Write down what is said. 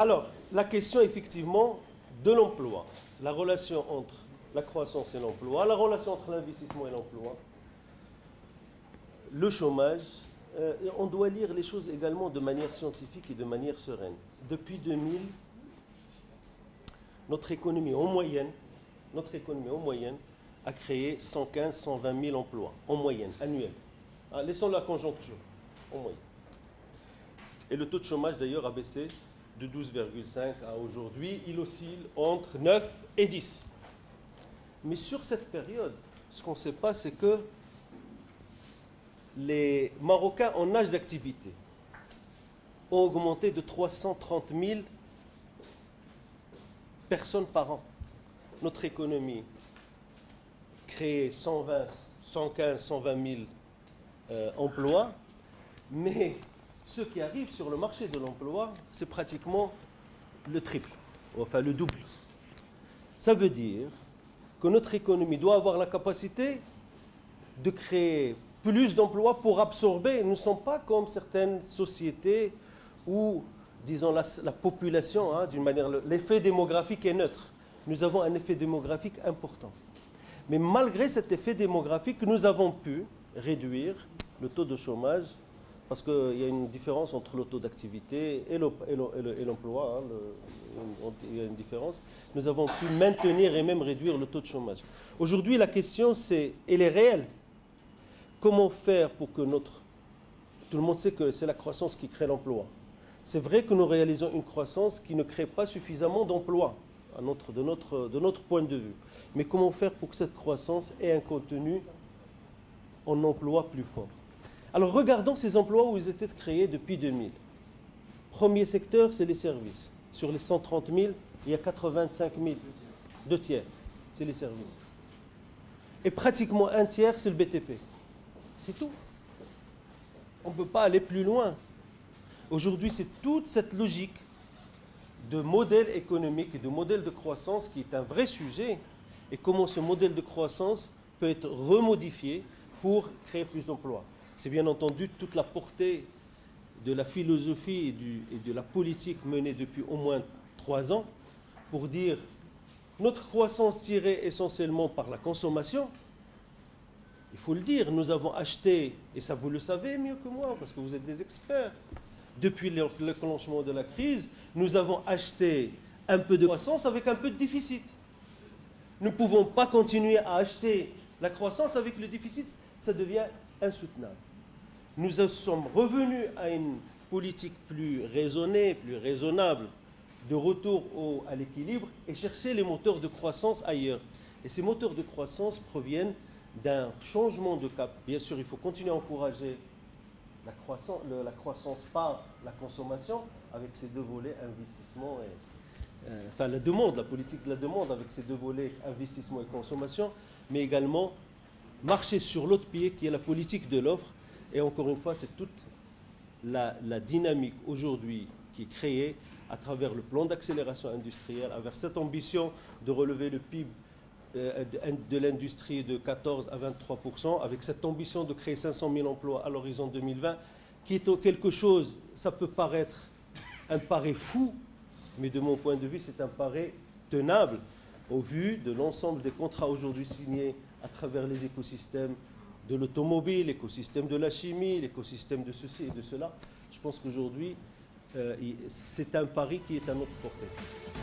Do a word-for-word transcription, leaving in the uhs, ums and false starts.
Alors, la question effectivement de l'emploi, la relation entre la croissance et l'emploi, la relation entre l'investissement et l'emploi, le chômage, euh, on doit lire les choses également de manière scientifique et de manière sereine. Depuis deux mille, notre économie en moyenne, notre économie en moyenne a créé cent quinze à cent vingt mille emplois, en moyenne, annuels. Ah, laissons la conjoncture, en moyenne. Et le taux de chômage d'ailleurs a baissé de douze virgule cinq à aujourd'hui, il oscille entre neuf et dix. Mais sur cette période, ce qu'on ne sait pas, c'est que les Marocains en âge d'activité ont augmenté de trois cent trente mille personnes par an. Notre économie créait cent vingt, cent quinze, cent vingt mille euh, emplois, mais ceux qui arrivent sur le marché de l'emploi, c'est pratiquement le triple, enfin le double. Ça veut dire que notre économie doit avoir la capacité de créer plus d'emplois pour absorber. Nous ne sommes pas comme certaines sociétés où, disons, la, la population, hein, d'une manière, l'effet démographique est neutre. Nous avons un effet démographique important. Mais malgré cet effet démographique, nous avons pu réduire le taux de chômage, parce qu'il y a une différence entre le taux d'activité et l'emploi. Hein, il y a une différence. Nous avons pu maintenir et même réduire le taux de chômage. Aujourd'hui, la question, c'est, elle est réelle. Comment faire pour que notre... Tout le monde sait que c'est la croissance qui crée l'emploi. C'est vrai que nous réalisons une croissance qui ne crée pas suffisamment d'emplois, notre, de, notre, de notre point de vue. Mais comment faire pour que cette croissance ait un contenu en emploi plus fort? Alors regardons ces emplois où ils étaient créés depuis deux mille. Premier secteur, c'est les services. Sur les cent trente mille, il y a quatre-vingt-cinq mille. Deux tiers, c'est les services. Et pratiquement un tiers, c'est le B T P. C'est tout. On ne peut pas aller plus loin. Aujourd'hui, c'est toute cette logique de modèle économique et de modèle de croissance qui est un vrai sujet. Et comment ce modèle de croissance peut être remodifié pour créer plus d'emplois. C'est bien entendu toute la portée de la philosophie et, du, et de la politique menée depuis au moins trois ans pour dire notre croissance tirée essentiellement par la consommation. Il faut le dire, nous avons acheté, et ça vous le savez mieux que moi parce que vous êtes des experts, depuis le déclenchement de la crise, nous avons acheté un peu de croissance avec un peu de déficit. Nous ne pouvons pas continuer à acheter la croissance avec le déficit, ça devient insoutenable. Nous sommes revenus à une politique plus raisonnée, plus raisonnable, de retour au, à l'équilibre et chercher les moteurs de croissance ailleurs. Et ces moteurs de croissance proviennent d'un changement de cap. Bien sûr, il faut continuer à encourager la croissance, le, la croissance par la consommation avec ces deux volets, investissement et... Euh, enfin, la demande, la politique de la demande avec ces deux volets, investissement et consommation, mais également marcher sur l'autre pied qui est la politique de l'offre. Et encore une fois, c'est toute la, la dynamique aujourd'hui qui est créée à travers le plan d'accélération industrielle, avec cette ambition de relever le P I B euh, de, de l'industrie de quatorze à vingt-trois pour cent, avec cette ambition de créer cinq cent mille emplois à l'horizon deux mille vingt, qui est quelque chose, ça peut paraître un pari fou, mais de mon point de vue, c'est un pari tenable au vu de l'ensemble des contrats aujourd'hui signés à travers les écosystèmes de l'automobile, l'écosystème de la chimie, l'écosystème de ceci et de cela. Je pense qu'aujourd'hui, euh, c'est un pari qui est à notre portée.